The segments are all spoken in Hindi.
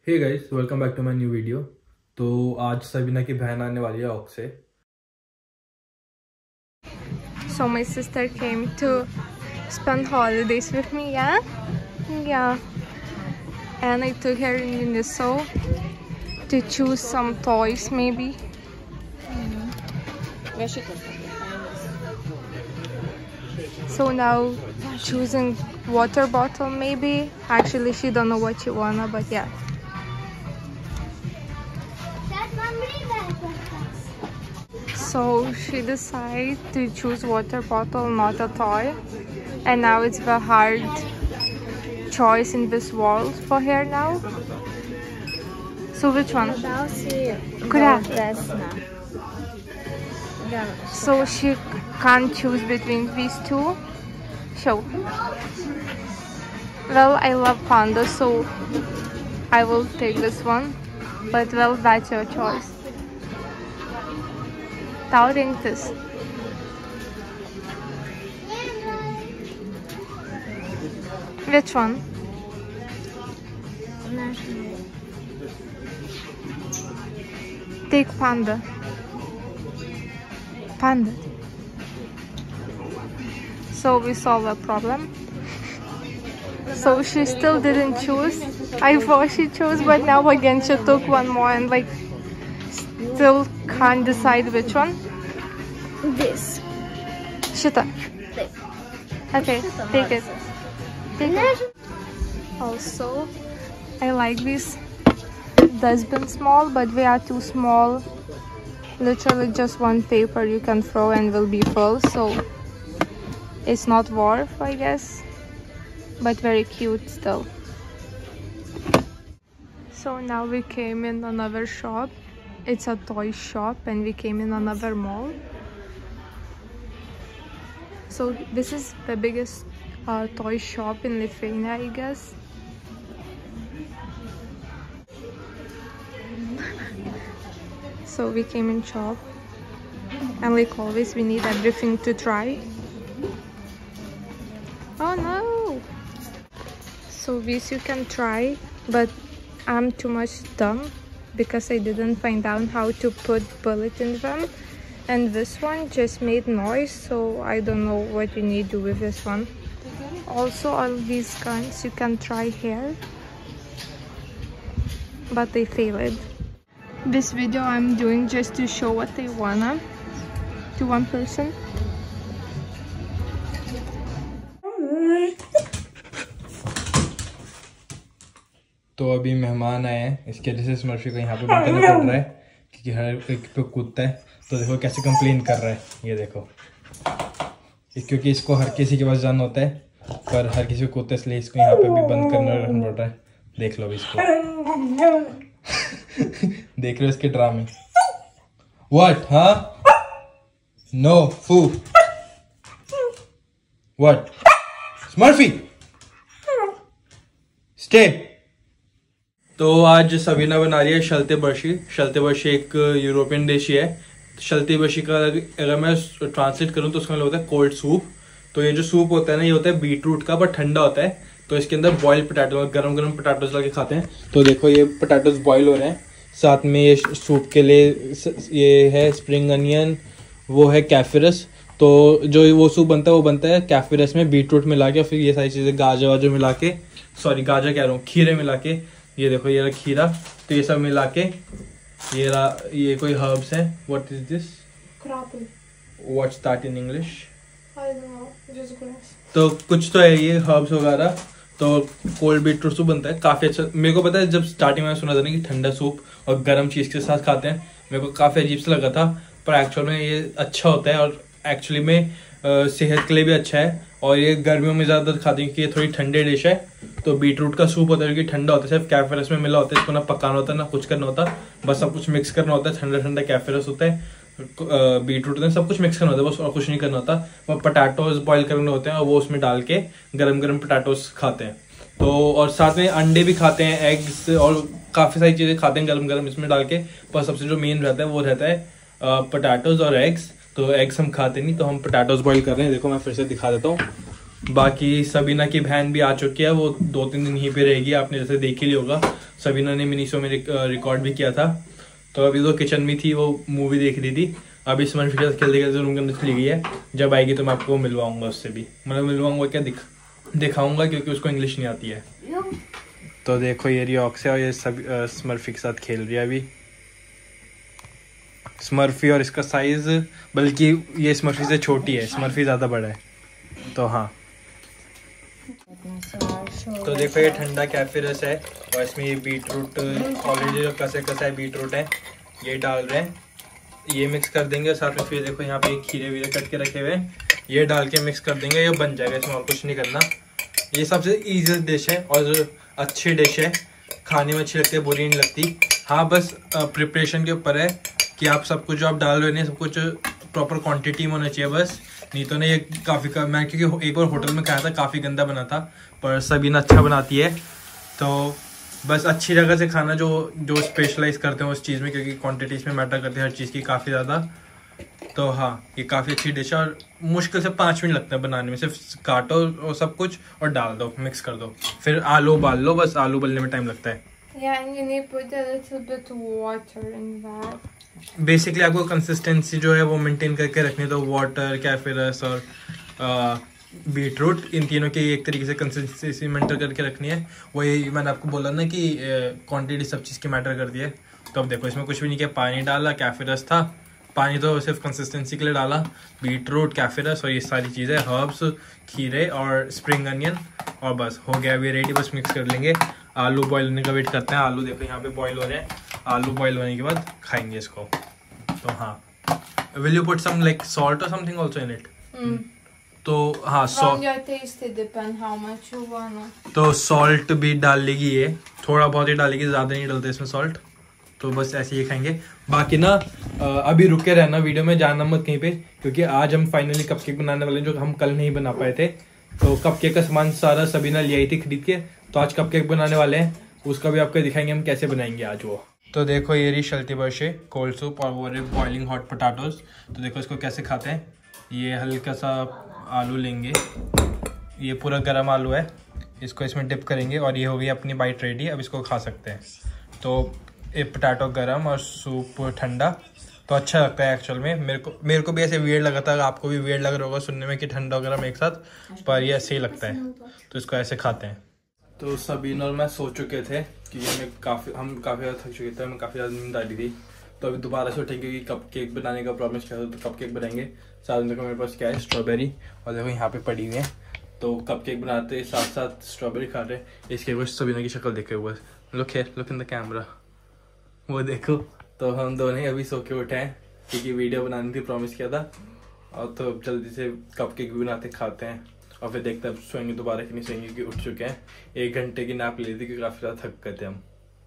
Hey guys, welcome back to my new video. तो आज सबीना की बहन आने वाली है ऑक से। So my sister came to spend holidays with me, yeah. And I took her in Uniso to choose some toys, maybe. So now choosing water bottle, maybe. Actually, she don't know what she wanna, but yeah. So she decided to choose water bottle, not a toy. And now it's the hard choice in this world for her now. So which one? So she can't choose between these two. So, well, I love panda, so I will take this one. But well, that's your choice. Tau rinktis. Which one? Take panda. Panda. So we solve a problem. So she still didn't choose. I thought she chose, but now again she took one more and like still can't decide which one. This. Shita. Okay, take it. Take it. Also, I like these dustbin small, but they are too small. Literally just one paper you can throw and will be full. So it's not worth, I guess, but very cute still. So now we came in another shop. It's a toy shop and we came in another mall. So this is the biggest toy shop in Lithuania, I guess. So we came in shop and like always we need everything to try. Oh no! So this you can try, but I'm too much dumb because I didn't find out how to put bullet in them. And this one just made noise, so I don't know what you need to do with this one. Also, all these guns you can try here, but they failed. This video I'm doing just to show what they wanna to one person. तो अभी मेहमान आए हैं, इसके वजह से स्मर्फी को यहाँ पे बंद करना पड़ रहा है क्योंकि हर एक पे कूदता है। तो देखो कैसे कंप्लेन कर रहा है, ये देखो। क्योंकि इसको हर किसी के पास जाना होता है, पर हर किसी को कूदता है, इसलिए इसको यहाँ पे भी बंद करना पड़ रहा है। देख लो इसको। देख लो इसके ड्रामे। What? हाँ? No food. What? स्मर्फी, stay. तो आज सबीना बना रही है शलते बर्शी। शलते बर्शी एक यूरोपियन डिश है। शलते बर्शी का अगर मैं ट्रांसलेट करूँ तो उसका मतलब होता है कोल्ड सूप। तो ये जो सूप होता है ना, ये होता है बीटरूट का, बट ठंडा होता है। तो इसके अंदर बॉइल्ड पोटैटो, गरम गरम पोटैटोज लगे खाते हैं। तो देखो ये पोटैटोज बॉयल हो रहे हैं। साथ में ये सूप के लिए ये है स्प्रिंग अनियन, वो है कैफिरस। तो जो वो सूप बनता है कैफिरस में बीटरूट मिला के, फिर ये सारी चीज़ें गाजर वाजर मिला के, सॉरी गाजर कह रहा हूँ, खीरे मिला के। ये देखो ये खीरा, तो ये सब मिला के ये कोई हर्ब्स है। What is this? What's that in English? I don't know, just grass. तो कुछ तो है ये हर्ब्स वगैरह। तो कोल्ड बीटरूट सूप बनता है, काफ़ी अच्छा। मेरे को पता है, जब स्टार्टिंग में सुना था ना कि ठंडा सूप और गर्म चीज़ के साथ खाते हैं, मेरे को काफ़ी अजीब सा लगा था, पर एक्चुअल में ये अच्छा होता है और एक्चुअली में सेहत के लिए भी अच्छा है। और ये गर्मियों में ज़्यादातर खाते हैं क्योंकि ये थोड़ी ठंडी डिश है। तो बीटरूट का सूप होता है क्योंकि ठंडा होता है, सिर्फ कैफेरस में मिला होता है। इसको ना पकाना होता है ना कुछ करना होता, बस सब कुछ मिक्स करना होता है। ठंडा ठंडा कैफेरस होता है, बीटरूट होता है, सब कुछ मिक्स करना होता है, बस और कुछ नहीं करना होता। वो पोटैटोज बॉईल करने होते हैं और वो उसमें डाल के गरम गरम पोटैटोज खाते हैं। तो और साथ में अंडे भी खाते हैं, एग्स और काफ़ी सारी चीज़ें खाते हैं गरम गरम इसमें डाल के। पर सबसे जो मेन रहता है वो रहता है पोटैटोज और एग्स। तो एग्स हम खाते नहीं, तो हम पोटैटोज बॉईल कर रहे हैं। देखो मैं फिर से दिखा देता हूँ। बाकी सबीना की बहन भी आ चुकी है, वो 2-3 दिन यहीं पे रहेगी। आपने जैसे देख ही लिया होगा, सबीना ने मिनी शो में रिकॉर्ड भी किया था। तो अभी तो किचन में थी, वो मूवी देख रही थी। अभी स्मर्फ के साथ खेलते खेलते रूम के अंदर चली गई है। जब आएगी तो मैं आपको मिलवाऊंगा उससे भी, मतलब मिलवाऊंगा क्या, दिखाऊंगा, क्योंकि उसको इंग्लिश नहीं आती है। तो देखो ये रियॉक्स है और ये सब स्मर्फी के साथ खेल रही है अभी। स्मर्फी और इसका साइज, बल्कि ये स्मर्फी से छोटी है, स्मर्फी ज़्यादा बड़ा है। तो हाँ, तो देखो ये ठंडा कैफे रस है और इसमें ये बीट रूट ऑलरेडी जो कसा है बीट रूट है, ये डाल रहे हैं। ये मिक्स कर देंगे और साथ में फिर देखो यहाँ पे खीरे वीरे कट के रखे हुए हैं, ये डाल के मिक्स कर देंगे, ये बन जाएगा। इसमें और कुछ नहीं करना। ये सबसे ईजी डिश है और अच्छी डिश है, खाने में अच्छी लगती है, बुरी नहीं लगती। हाँ बस प्रिपरेशन के ऊपर है कि आप सब कुछ जो आप डाल रहे हैं सब कुछ प्रॉपर क्वांटिटी में होना चाहिए बस। नहीं तो ना ये काफ़ी मैं क्योंकि एक बार होटल में खाया था, काफ़ी गंदा बना था, पर सबीना अच्छा बनाती है। तो बस अच्छी जगह से खाना, जो स्पेशलाइज करते हैं उस चीज़ में, क्योंकि क्वांटिटी इसमें मैटर करती है हर चीज़ की काफ़ी ज़्यादा। तो हाँ, ये काफ़ी अच्छी डिश है और मुश्किल से 5 मिनट लगता है बनाने में। सिर्फ काटो और सब कुछ और डाल दो, मिक्स कर दो, फिर आलू उबाल लो, बस आलू उबलने में टाइम लगता है। Yeah, and you need to put a little bit water in that. Basically आपको कंसिस्टेंसी जो है वो मेंटेन करके रखनी है। तो वाटर, कैफे रस और बीट रूट, इन तीनों की एक तरीके से कंसिस्टेंसी मेंटेन करके रखनी है। वही मैंने आपको बोला ना कि क्वांटिटी सब चीज़ की मैटर करती है। तो अब देखो इसमें कुछ भी नहीं किया, पानी डाला, कैफे रस था, पानी तो सिर्फ कंसिस्टेंसी के लिए डाला, बीट रूट, कैफे रस और ये सारी चीज़ें, हर्ब्स, खीरे और स्प्रिंग अनियन, और बस हो गया अभी रेडी। बस मिक्स कर लेंगे। आलू बॉईल होने का वेट करते हैं। आलू देखो यहाँ पे बॉईल हो रहे हैं। आलू बॉईल होने के बाद खाएंगे इसको। तो हाँ, will you put some like salt और समथिंग आल्सो इन इट? तो हाँ, From your taste it depend how much you want. तो सॉल्ट भी डाल लेगी, ये थोड़ा बहुत ही डालेगी, ज़्यादा नहीं डालते इसमें सॉल्ट। तो बस ऐसे ही खाएंगे। बाकी ना अभी रुके रहना, वीडियो में जाना मत कहीं पे, क्योंकि आज हम फाइनली कपकेक बनाने वाले हैं, जो हम कल नहीं बना पाए थे। तो कपकेक का सामान सारा सबीना ले आई थी खरीद के, तो आज कपकेक बनाने वाले हैं। उसका भी आपको दिखाएंगे हम कैसे बनाएंगे आज वो। तो देखो ये रही शलती बर्शे, कोल्ड सूप और वो रहे बॉइलिंग हॉट पोटैटोज। तो देखो इसको कैसे खाते हैं। ये हल्का सा आलू लेंगे, ये पूरा गर्म आलू है, इसको इसमें डिप करेंगे और ये हो गई अपनी बाइट रेडी। अब इसको खा सकते हैं। तो ये पोटैटो गरम और सूप ठंडा, तो अच्छा लगता है एक्चुअल में। मेरे को भी ऐसे वियर्ड लगा था, आपको भी वियर्ड लग रहा होगा सुनने में कि ठंडा और गरम एक साथ, पर ये ऐसे ही लगता है। तो इसको ऐसे खाते हैं। तो सबीना और मैं सो चुके थे कि हम काफ़ी ज़्यादा थक चुके थे, हमें काफ़ी ज़्यादा नींद आ रही थी। तो अभी दोबारा से उठेंगे कि कपकेक बनाने का प्रॉमिस किया था, तो कपकेक बनाएंगे। साथ में देखो मेरे पास क्या है, स्ट्रॉबेरी, और देखो यहाँ पे पड़ी हुई है। तो कपकेक बनाते साथ साथ स्ट्रॉबेरी खा रहे। इसके कुछ सबीना की शक्ल देखे हुए, लुक इन द कैमरा, वो देखो। तो हम दोनों ही अभी सो के उठे हैं, क्योंकि वीडियो बनानी थी, प्रॉमिस किया था। और तो जल्दी से कपकेक भी बनाते खाते हैं, और फिर देखते हैं सोएंगे दोबारा कि नहीं सोएंगे, क्योंकि उठ चुके हैं। 1 घंटे की नैप ली थी, क्योंकि काफ़ी ज़्यादा थक गए थे हम।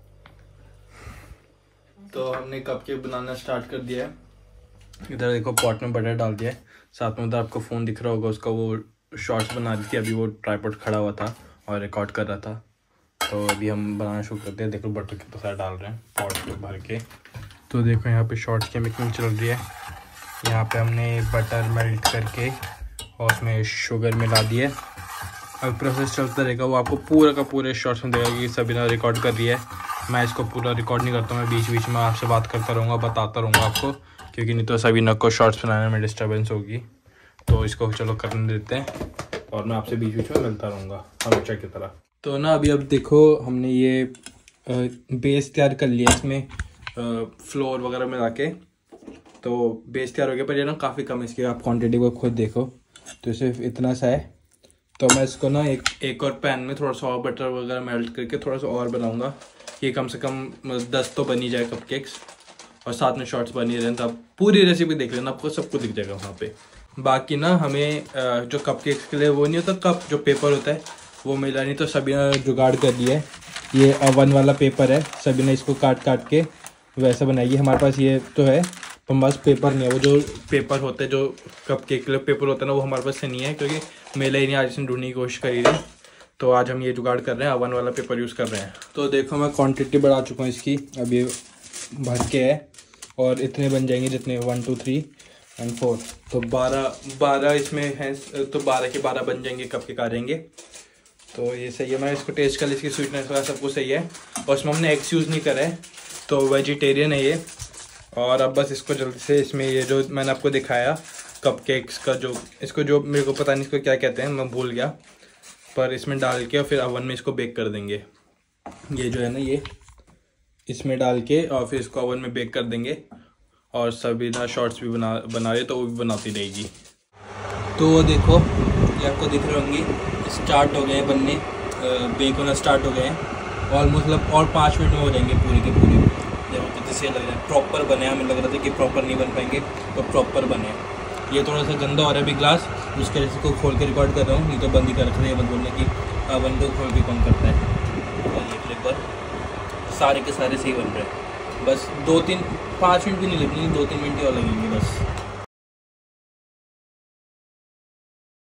तो हमने कपकेक बनाना स्टार्ट कर दिया है। इधर देखो पॉट में बटर डाल दिया है। साथ में उधर आपको फ़ोन दिख रहा होगा, उसका वो शॉर्ट्स बना दी थी। अभी वो ट्राइपॉड खड़ा हुआ था और रिकॉर्ड कर रहा था। तो अभी हम बनाना शुरू करते हैं। देखो बटर कितना सारा डाल रहे हैं पॉट में भर के। तो देखो यहाँ पे शॉर्ट्स की मेकिंग चल रही है। यहाँ पे हमने बटर मेल्ट करके और उसमें शुगर मिला दी है। अब प्रोसेस चलता रहेगा, वो आपको पूरा का पूरे शॉर्ट्स में देगा कि सबीना रिकॉर्ड कर रही है। मैं इसको पूरा रिकॉर्ड नहीं करता हूँ, मैं बीच बीच में आपसे बात करता रहूँगा, बताता रहूँगा आपको, क्योंकि नहीं तो सबीना को शॉर्ट्स बनाने में डिस्टर्बेंस होगी। तो इसको चलो करने देते हैं और मैं आपसे बीच बीच में मिलता रहूँगा हमेशा की तरह। तो ना अभी अब देखो हमने ये बेस तैयार कर लिया, इसमें फ्लोर वगैरह मिला के। तो बेस तैयार हो गया, पर ये ना काफ़ी कम, इसकी आप क्वांटिटी को खुद देखो तो सिर्फ इतना सा है। तो मैं इसको ना एक और पैन में थोड़ा सा और बटर वगैरह मेल्ट करके थोड़ा सा और बनाऊंगा। ये कम से कम 10 तो बन ही जाए कपकेक्स, और साथ में शॉर्ट्स बन ही रहे। तो आप पूरी रेसिपी देख लेना, आपको सब कुछ दिख जाएगा वहाँ पे। बाकी ना हमें जो कपकेक्स के लिए वो नहीं होता कप, जो पेपर होता है वो मिला नहीं, तो सबीना जुगाड़ कर दिया है। ये ओवन वाला पेपर है, सबीना इसको काट के वैसा बनाएगी। हमारे पास ये तो है, तो हमारे पास पेपर नहीं है। वो जो पेपर होते हैं, जो कपकेक के लिए पेपर होता है ना, वो हमारे पास से नहीं है, क्योंकि मिला ही नहीं। आज इसने ढूंढने की कोशिश करी थी, तो आज हम ये जुगाड़ कर रहे हैं, ओवन वाला पेपर यूज़ कर रहे हैं। तो देखो मैं क्वांटिटी बढ़ा चुका हूँ इसकी, अब ये भर के है और इतने बन जाएंगे जितने 1 2 3 एंड 4, तो 12 इसमें है, तो 12 के 12 बन जाएंगे, कप केक आ जाएंगे। तो ये सही है। मैं इसको टेस्ट कर ली, इसकी स्वीटनेस वगैरह सब कुछ सही है, और इसमें हमने एग्स यूज़ नहीं करा है, तो वेजिटेरियन है ये। और अब बस इसको जल्दी से इसमें ये जो मैंने आपको दिखाया कप केक्स का, जो इसको जो मेरे को पता नहीं इसको क्या कहते हैं, मैं भूल गया, पर इसमें डाल के और फिर ओवन में इसको बेक कर देंगे। ये जो है ना, ये इसमें डाल के और फिर इसको ओवन में बेक कर देंगे। और सभी ना शॉर्ट्स भी बना रहे, तो वो भी बनाती रहेगी। तो वो देखो, ये आपको दिख रहे होंगी, स्टार्ट हो गए हैं बनने, बेक होना स्टार्ट हो गए हैं ऑलमोस्ट, मतलब और 5 मिनट में हो जाएंगे पूरे के पूरे। देखो कितने से लग रहे हैं, प्रॉपर बने हैं। हमें लग रहा था कि प्रॉपर नहीं बन पाएंगे, तो प्रॉपर बने हैं। ये थोड़ा सा गंदा हो रहा है अभी ग्लास, उसके वजह से को खोल के रिकॉर्ड कर रहा हूँ, नहीं तो बंद ही कर रखते हैं। बंद बोलने की ओवन को खोल के कौन करता है। ये फ्लेवर सारे के सारे सही बन रहे हैं, बस 2-3-5 मिनट भी नहीं लगेंगे, 2-3 मिनट ही और लगेंगे बस।